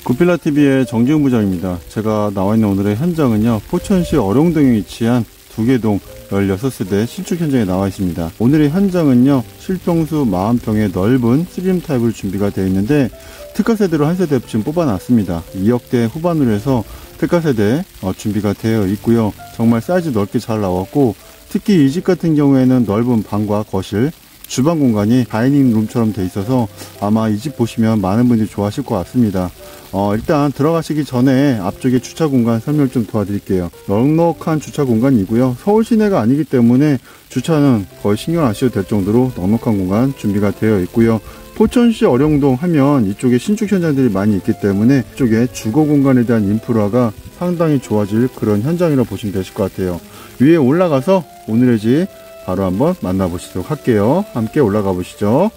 굿빌라TV의 정지훈 부장입니다. 제가 나와있는 오늘의 현장은요, 포천시 어룡동에 위치한 두개동 16세대 신축 현장에 나와 있습니다. 오늘의 현장은요, 실평수 40평의 넓은 3룸 타입을 준비가 되어 있는데, 특가세대로 한 세대 지금 뽑아놨습니다. 2억대 후반으로 해서 특가세대 준비가 되어 있고요. 정말 사이즈 넓게 잘 나왔고, 특히 이 집 같은 경우에는 넓은 방과 거실, 주방 공간이 다이닝 룸처럼 돼 있어서 아마 이 집 보시면 많은 분들이 좋아하실 것 같습니다. 일단 들어가시기 전에 앞쪽에 주차 공간 설명 좀 도와드릴게요. 넉넉한 주차 공간이고요. 서울 시내가 아니기 때문에 주차는 거의 신경 안 쓰셔도 될 정도로 넉넉한 공간 준비가 되어 있고요. 포천시 어룡동 하면 이쪽에 신축 현장들이 많이 있기 때문에 이쪽에 주거 공간에 대한 인프라가 상당히 좋아질 그런 현장이라고 보시면 되실 것 같아요. 위에 올라가서 오늘의 집 바로 한번 만나보시도록 할게요. 함께 올라가 보시죠.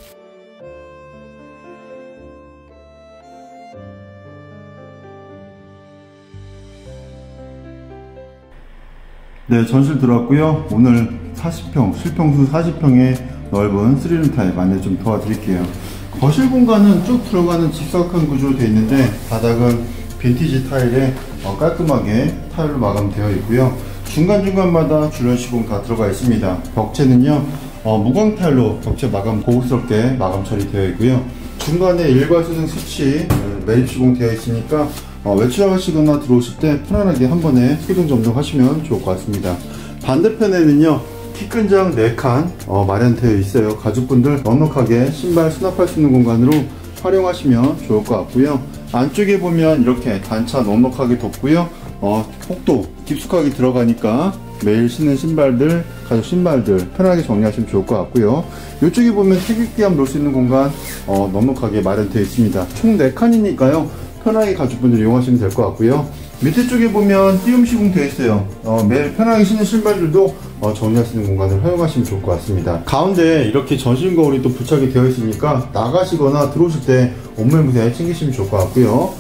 네, 전실 들어왔고요. 오늘 40평, 실평수 40평의 넓은 3룸 타입 안내 좀 도와드릴게요. 거실 공간은 쭉 들어가는 직사각형 구조로 되어 있는데, 바닥은 빈티지 타일에 깔끔하게 타일로 마감되어 있고요. 중간중간마다 줄눈 시공 다 들어가 있습니다. 벽체는요, 무광 타일로 벽체 마감 고급스럽게 마감 처리되어 있고요. 중간에 일괄수등 스위치 매립 시공 되어 있으니까 외출하시거나 들어오실 때 편안하게 한 번에 소등 점정하시면 좋을 것 같습니다. 반대편에는요, 키큰장 4칸 마련되어 있어요. 가족분들 넉넉하게 신발 수납할 수 있는 공간으로 활용하시면 좋을 것 같고요. 안쪽에 보면 이렇게 단차 넉넉하게 뒀고요. 폭도 깊숙하게 들어가니까 매일 신는 신발들, 가죽 신발들 편하게 정리하시면 좋을 것 같고요. 이쪽에 보면 태극기함 놓을 수 있는 공간 넉넉하게 마련되어 있습니다. 총 4칸이니까요 편하게 가족분들 이용하시면 될 것 같고요. 밑에 쪽에 보면 띄움 시공 되어 있어요. 매일 편하게 신는 신발들도 정리할 수 있는 공간을 활용하시면 좋을 것 같습니다. 가운데 이렇게 전신 거울이 또 부착이 되어 있으니까 나가시거나 들어오실 때 옷매무새 챙기시면 좋을 것 같고요.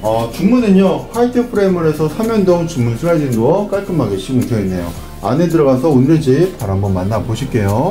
중문은요, 화이트 프레임을 해서 3연동 중문 슬라이딩 도어 깔끔하게 시공되어 있네요. 안에 들어가서 오늘의 집 바로 한번 만나보실게요.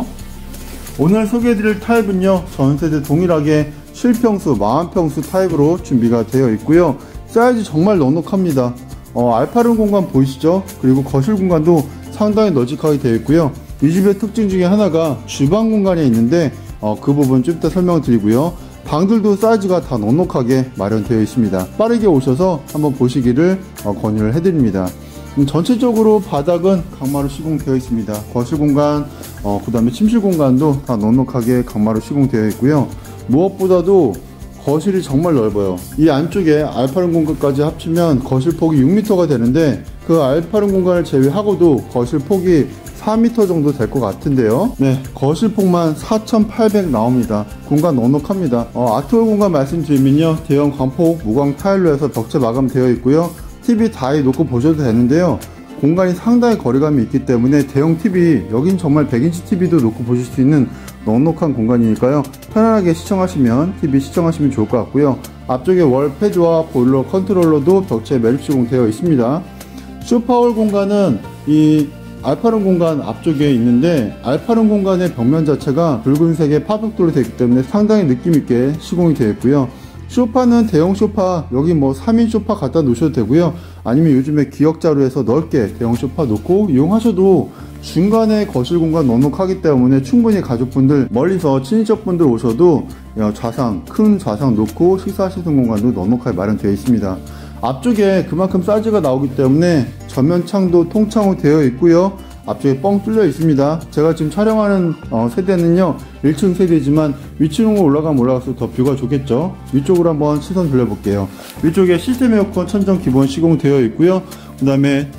오늘 소개해드릴 타입은요, 전세대 동일하게 실평수 40평수 타입으로 준비가 되어 있고요. 사이즈 정말 넉넉합니다. 알파룸 공간 보이시죠? 그리고 거실 공간도 상당히 널찍하게 되어 있고요. 이 집의 특징 중에 하나가 주방 공간에 있는데 그 부분 좀 이따 설명드리고요. 방들도 사이즈가 다 넉넉하게 마련되어 있습니다. 빠르게 오셔서 한번 보시기를 권유를 해드립니다. 전체적으로 바닥은 강마루 시공되어 있습니다. 거실 공간, 그 다음에 침실 공간도 다 넉넉하게 강마루 시공되어 있고요. 무엇보다도 거실이 정말 넓어요. 이 안쪽에 알파룸 공간까지 합치면 거실 폭이 6m가 되는데, 그 알파룸 공간을 제외하고도 거실 폭이 4m 정도 될 것 같은데요. 네, 거실 폭만 4,800 나옵니다. 공간 넉넉합니다. 아트홀 공간 말씀드리면요, 대형 광폭 무광 타일로 해서 벽체 마감되어 있고요. TV 다이 놓고 보셔도 되는데요, 공간이 상당히 거리감이 있기 때문에 대형 TV, 여긴 정말 100인치 TV도 놓고 보실 수 있는 넉넉한 공간이니까요, 편안하게 시청하시면 TV 시청하시면 좋을 것 같고요. 앞쪽에 월 패드와 보일러 컨트롤러도 벽체에 매립 시공되어 있습니다. 소파홀 공간은 이 알파룸 공간 앞쪽에 있는데, 알파룸 공간의 벽면 자체가 붉은색의 파벽돌로 되어 있기 때문에 상당히 느낌있게 시공이 되어 있고요. 소파는 대형 소파, 여기 뭐 3인 소파 갖다 놓으셔도 되고요. 아니면 요즘에 기역자로 해서 넓게 대형 소파 놓고 이용하셔도 중간에 거실 공간 넉넉하기 때문에 충분히 가족분들, 멀리서 친인척분들 오셔도 좌상, 큰 좌상 놓고 식사하시는 공간도 넉넉하게 마련되어 있습니다. 앞쪽에 그만큼 사이즈가 나오기 때문에 전면 창도 통창으로 되어 있고요. 앞쪽에 뻥 뚫려 있습니다. 제가 지금 촬영하는 세대는요, 1층 세대지만 위층으로 올라가면 올라갈수록 더 뷰가 좋겠죠. 위쪽으로 한번 시선 돌려볼게요. 위쪽에 시스템 에어컨 천정 기본 시공되어 있고요. 그 다음에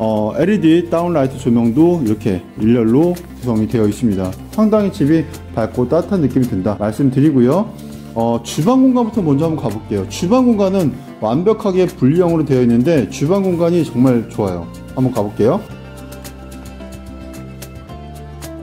LED 다운라이트 조명도 이렇게 일렬로 구성이 되어 있습니다. 상당히 집이 밝고 따뜻한 느낌이 든다 말씀드리고요. 주방 공간부터 먼저 한번 가볼게요. 주방 공간은 완벽하게 분리형으로 되어 있는데 주방 공간이 정말 좋아요. 한번 가볼게요.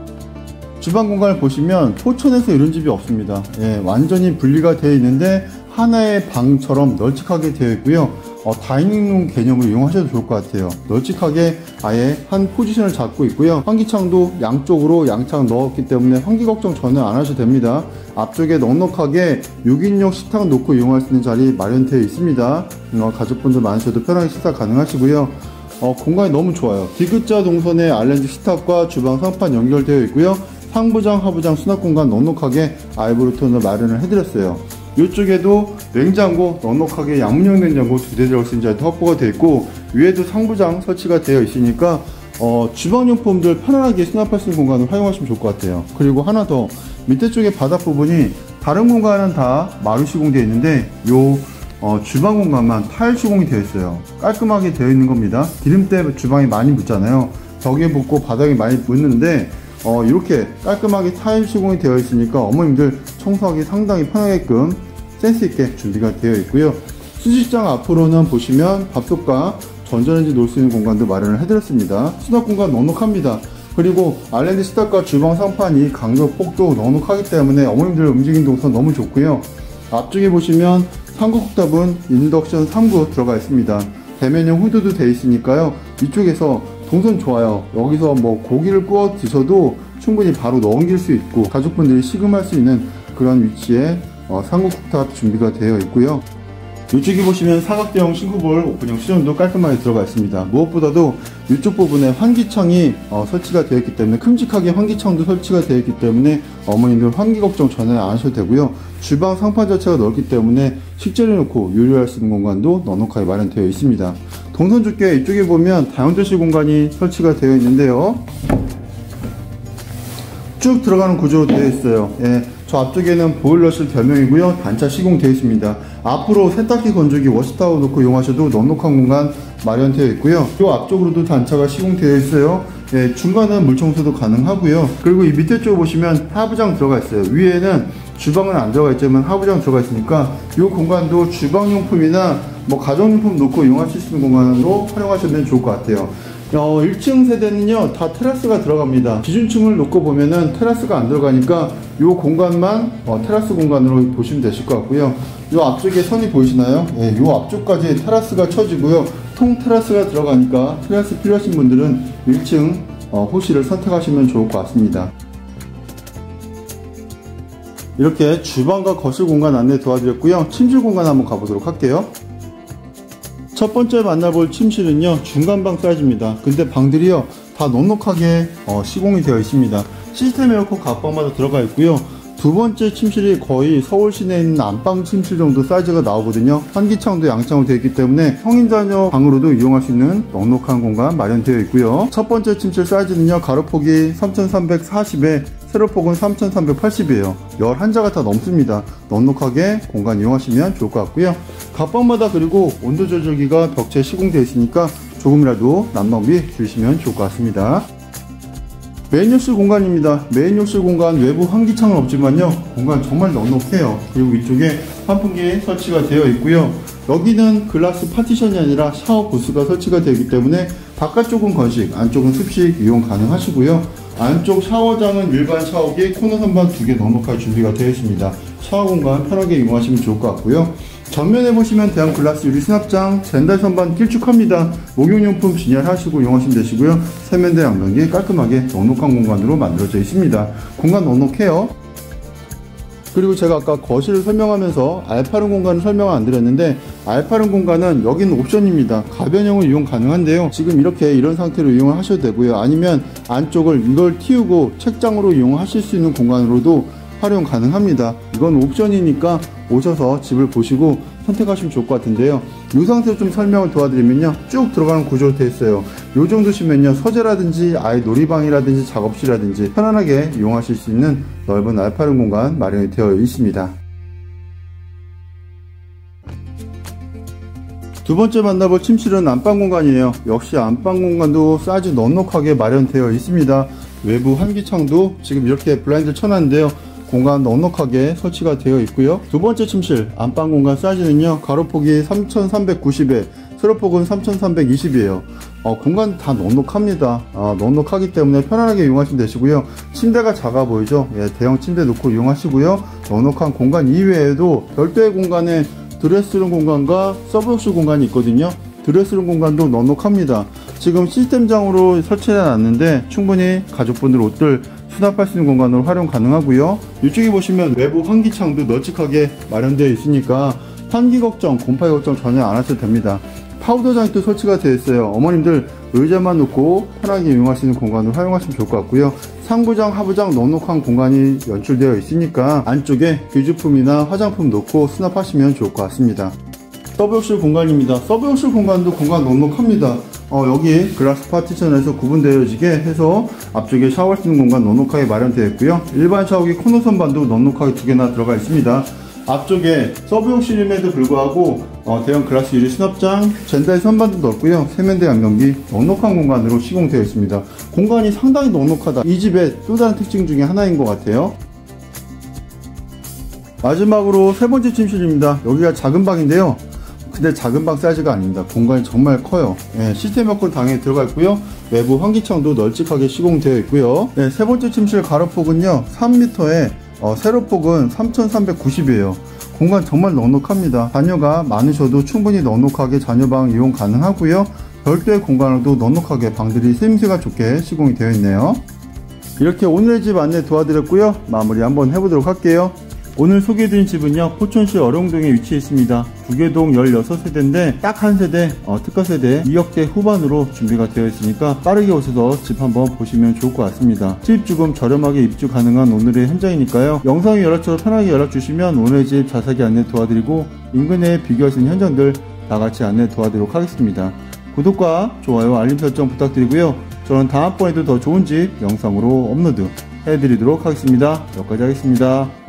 주방 공간을 보시면 포천에서 이런 집이 없습니다. 예, 완전히 분리가 되어 있는데 하나의 방처럼 널찍하게 되어 있고요. 다이닝룸 개념으로 이용하셔도 좋을 것 같아요. 널찍하게 아예 한 포지션을 잡고 있고요. 환기창도 양쪽으로 양창 넣었기 때문에 환기 걱정 전혀 안 하셔도 됩니다. 앞쪽에 넉넉하게 6인용 식탁 놓고 이용할 수 있는 자리 마련되어 있습니다. 가족분들 많으셔도 편하게 식사 가능하시고요. 공간이 너무 좋아요. 디귿자 동선에 아일랜드 식탁과 주방 상판 연결되어 있고요. 상부장, 하부장 수납 공간 넉넉하게 아이보리톤을 마련을 해드렸어요. 이쪽에도 냉장고 넉넉하게 양문형 냉장고 2대 들어갈 수 있는 자리도 확보가 되어 있고, 위에도 상부장 설치가 되어 있으니까 주방용품들 편안하게 수납할 수 있는 공간을 활용하시면 좋을 것 같아요. 그리고 하나 더, 밑에 쪽에 바닥 부분이 다른 공간은 다 마루 시공되어 있는데 요 주방 공간만 타일 시공이 되어 있어요. 깔끔하게 되어 있는 겁니다. 기름 때 주방에 많이 묻잖아요. 벽에 묻고 바닥에 많이 묻는데 이렇게 깔끔하게 타일 시공이 되어 있으니까 어머님들 청소하기 상당히 편하게끔 센스 있게 준비가 되어 있고요. 수식장 앞으로는 보시면 밥솥과 전자레인지 놓을 수 있는 공간도 마련을 해드렸습니다. 수납 공간 넉넉합니다. 그리고 아일랜드 식탁과 주방 상판이 간격 폭도 넉넉하기 때문에 어머님들 움직임 동선 너무 좋고요. 앞쪽에 보시면 상구 쿡탑은 인덕션 3구 들어가 있습니다. 대면형 후드도 되어 있으니까요. 이쪽에서 동선 좋아요. 여기서 뭐 고기를 구워 드셔도 충분히 바로 넘길 수 있고 가족분들이 식음할 수 있는 그런 위치에 상구 쿡탑 준비가 되어 있고요. 이쪽에 보시면 사각대형 싱크볼 오픈형 수전도 깔끔하게 들어가 있습니다. 무엇보다도 이쪽 부분에 환기창이 설치가 되어 있기 때문에 큼직하게 환기창도 설치가 되어 있기 때문에 어머님들 환기 걱정 전혀 안 하셔도 되고요. 주방 상판 자체가 넓기 때문에 식재료 넣고 요리할 수 있는 공간도 넉넉하게 마련되어 있습니다. 동선 좋게 이쪽에 보면 다용도실 공간이 설치가 되어 있는데요. 쭉 들어가는 구조로 되어 있어요. 예, 저 앞쪽에는 보일러실 겸용이고요. 단차 시공되어 있습니다. 앞으로 세탁기 건조기 워시타워 놓고 이용하셔도 넉넉한 공간 마련되어 있고요. 이 앞쪽으로도 단차가 시공되어 있어요. 예, 중간은 물청소도 가능하고요. 그리고 이 밑에 쪽 보시면 하부장 들어가 있어요. 위에는 주방은 안 들어가 있지만 하부장 들어가 있으니까 이 공간도 주방용품이나 뭐 가정용품 놓고 이용하실 수 있는 공간으로 활용하시면 좋을 것 같아요. 1층 세대는요 다 테라스가 들어갑니다. 기준층을 놓고 보면은 테라스가 안 들어가니까 이 공간만 테라스 공간으로 보시면 되실 것 같고요. 이 앞쪽에 선이 보이시나요? 이 앞쪽까지 테라스가 쳐지고요. 통 테라스가 들어가니까 테라스 필요하신 분들은 1층 호실을 선택하시면 좋을 것 같습니다. 이렇게 주방과 거실 공간 안내 도와드렸고요. 침실 공간 한번 가보도록 할게요. 첫 번째 만나볼 침실은요 중간방 사이즈입니다. 근데 방들이요 다 넉넉하게 시공이 되어 있습니다. 시스템 에어컨 각 방마다 들어가 있고요. 두 번째 침실이 거의 서울 시내에 있는 안방 침실 정도 사이즈가 나오거든요. 환기창도 양창으로 되어 있기 때문에 성인 자녀 방으로도 이용할 수 있는 넉넉한 공간 마련되어 있고요. 첫 번째 침실 사이즈는요 가로폭이 3340에 세로폭은 3380이에요. 11자가 다 넘습니다. 넉넉하게 공간 이용하시면 좋을 것 같고요. 각방마다 그리고 온도 조절기가 벽체에 시공되어 있으니까 조금이라도 난방비 줄이시면 좋을 것 같습니다. 메인 욕실 공간입니다. 메인 욕실 공간 외부 환기창은 없지만요 공간 정말 넉넉해요. 그리고 위쪽에 환풍기 설치가 되어 있고요. 여기는 글라스 파티션이 아니라 샤워 부스가 설치가 되기 때문에 바깥쪽은 건식, 안쪽은 습식 이용 가능하시고요. 안쪽 샤워장은 일반 샤워기, 코너 선반 2개 넉넉하게 준비가 되어 있습니다. 샤워 공간 편하게 이용하시면 좋을 것 같고요. 전면에 보시면 대형 글라스 유리 수납장, 젠달 선반 길쭉합니다. 목욕용품 진열하시고 이용하시면 되시고요. 세면대 양변기 깔끔하게 넉넉한 공간으로 만들어져 있습니다. 공간 넉넉해요. 그리고 제가 아까 거실을 설명하면서 알파룸 공간을 설명을 안 드렸는데 알파룸 공간은 여기는 옵션입니다. 가변형을 이용 가능한데요. 지금 이렇게 이런 상태로 이용을 하셔도 되고요. 아니면 안쪽을 이걸 틔우고 책장으로 이용하실 수 있는 공간으로도 활용 가능합니다. 이건 옵션이니까 오셔서 집을 보시고 선택하시면 좋을 것 같은데요. 이 상태로 좀 설명을 도와드리면요 쭉 들어가는 구조로 되어 있어요. 이 정도시면요 서재라든지 아이 놀이방이라든지 작업실이라든지 편안하게 이용하실 수 있는 넓은 알파룸 공간 마련이 되어 있습니다. 두 번째 만나볼 침실은 안방 공간이에요. 역시 안방 공간도 사이즈 넉넉하게 마련되어 있습니다. 외부 환기창도 지금 이렇게 블라인드를 쳐놨는데요 공간 넉넉하게 설치가 되어 있고요. 두 번째 침실 안방 공간 사이즈는요, 가로폭이 3390에 세로폭은 3320이에요. 공간 다 넉넉합니다. 넉넉하기 때문에 편안하게 이용하시면 되시고요. 침대가 작아 보이죠? 예, 대형 침대 놓고 이용하시고요. 넉넉한 공간 이외에도 별도의 공간에 드레스룸 공간과 서브욕실 공간이 있거든요. 드레스룸 공간도 넉넉합니다. 지금 시스템장으로 설치해 놨는데 충분히 가족분들 옷들 수납할 수 있는 공간으로 활용 가능하고요. 이쪽에 보시면 외부 환기창도 널찍하게 마련되어 있으니까 환기 걱정, 곰팡이 걱정 전혀 안 하셔도 됩니다. 파우더장이 또 설치가 되어 있어요. 어머님들 의자만 놓고 편하게 이용할 수 있는 공간으로 활용하시면 좋을 것 같고요. 상부장, 하부장 넉넉한 공간이 연출되어 있으니까 안쪽에 귀주품이나 화장품 놓고 수납하시면 좋을 것 같습니다. 서브욕실 공간입니다. 서브욕실 공간도 공간 넉넉합니다. 여기 글라스 파티션에서 구분되어지게 해서 앞쪽에 샤워할 수 있는 공간 넉넉하게 마련되어 있고요. 일반 샤워기 코너 선반도 넉넉하게 2개나 들어가 있습니다. 앞쪽에 서브욕실임에도 불구하고 대형 글라스 유리 수납장, 젠다이 선반도 넓고요. 세면대 양변기 넉넉한 공간으로 시공되어 있습니다. 공간이 상당히 넉넉하다. 이 집의 또 다른 특징 중에 하나인 것 같아요. 마지막으로 세 번째 침실입니다. 여기가 작은 방인데요. 근데 작은 방 사이즈가 아닙니다. 공간이 정말 커요. 예, 시스템 에어컨 당연히 들어가 있고요. 외부 환기창도 널찍하게 시공되어 있고요. 예, 세 번째 침실 가로폭은요 3m에 세로폭은 3390이에요. 공간 정말 넉넉합니다. 자녀가 많으셔도 충분히 넉넉하게 자녀방 이용 가능하고요. 별도의 공간으로도 넉넉하게 방들이 쓰임새가 좋게 시공이 되어 있네요. 이렇게 오늘의 집 안내 도와드렸고요. 마무리 한번 해보도록 할게요. 오늘 소개해드린 집은요, 포천시 어룡동에 위치해 있습니다. 두개동 16세대인데 딱 한 세대, 특가 세대 2억대 후반으로 준비가 되어 있으니까 빠르게 오셔서 집 한번 보시면 좋을 것 같습니다. 집 조금 저렴하게 입주 가능한 오늘의 현장이니까요. 영상의 연락처로 편하게 연락 주시면 오늘의 집 자세하게 안내 도와드리고 인근에 비교할 수 있는 현장들 다같이 안내 도와드리도록 하겠습니다. 구독과 좋아요, 알림 설정 부탁드리고요. 저는 다음번에도 더 좋은 집 영상으로 업로드 해드리도록 하겠습니다. 여기까지 하겠습니다.